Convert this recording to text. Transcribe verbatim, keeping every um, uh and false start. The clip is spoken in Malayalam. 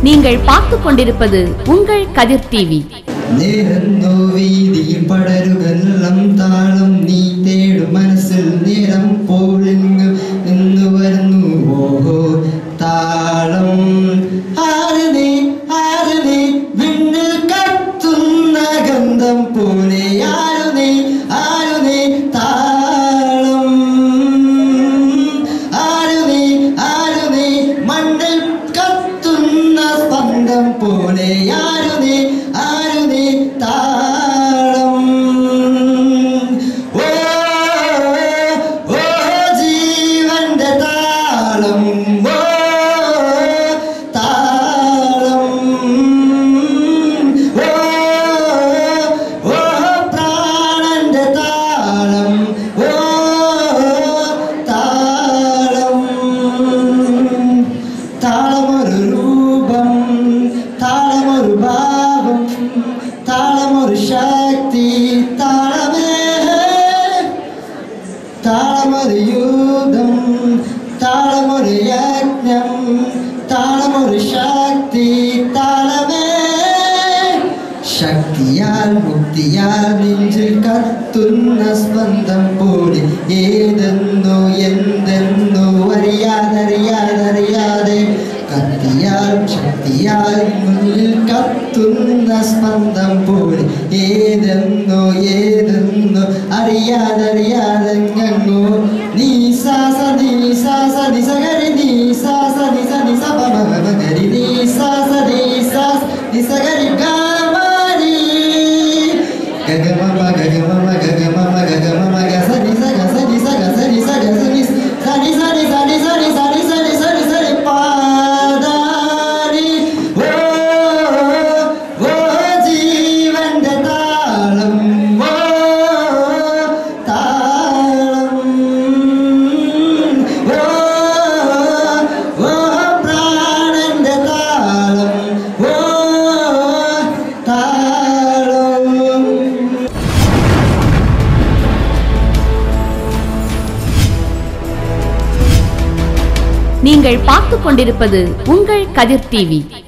நீங்கள் பார்த்துக் கொண்டிருப்பது உங்கள் கதிர் டிவி. നേരന്തോ വീതിയിൽ പടരുകെല്ലാം താളം നീ തേടും മനസ്സിൽ നേരം പോലെങ്ങും എന്ന് വരുന്നു ഓഹോ താളം ആര് നീ ആര് നീ വിണ്ണിൽ കത്തുന്ന ഗന്ധം പോലെ ആരു നീ ആരു നീ താളം ആരു നീ ആരു നീ മണ്ണിൽ കത്തുന്ന സ്പന്ദം പോലെ ആരു നീ ആരു നീ താളം ഓ ഓ ജീവന്റെ താളം ഓ താളം ഓ ഓ പ്രാണന്റെ താളം ഓ താളം താളമൊരു രൂപം താളമൊരു ഭാവം താളമൊരു ശക്തി താളമേ താളമൊരു യുദ്ധം താളമൊരു യജ്ഞം താളമൊരു ശക്തി താളമേ ശക്തിയാൽ മുക്തിയാൽ നെഞ്ചിൽ കത്തുന്ന സ്പന്ദം പോലെ ഏതെന്നോ എന്തെന്നോ അറിയാതറിയാതറിയാതെ കത്തിയാൽ ശക്തിയാൽ മുന്നിൽ കത്തുന്ന സ്പന്ദം പോലെ ഏതെന്നോ ഏതെന്നോ അറിയാതറിയാതെ ഗംഗോ നീ സാസ നീ സാസ നിസകരി നീ സാസ നിസ നിസ പമഗരി നീ സാസ നീ സാസ നിസകരി ഗാമരി ഗഗമമ ഗഗമമ ഗഗമമ ഗഗമമ ഗസ നിസ ഗസ നിസ ഗസ നിസ ഗസ നിസ സനി സനി സനി സനി സനി സനി സനി സനി പാദാരി ഓ ഓ ജീവന്റെ താളം ഓ താളം ഓ ഓ പ്രാണന്റെ താളം ഓ താളം. நீங்கள் பார்த்துக் கொண்டிருப்பது உங்கள் கதிர் டிவி.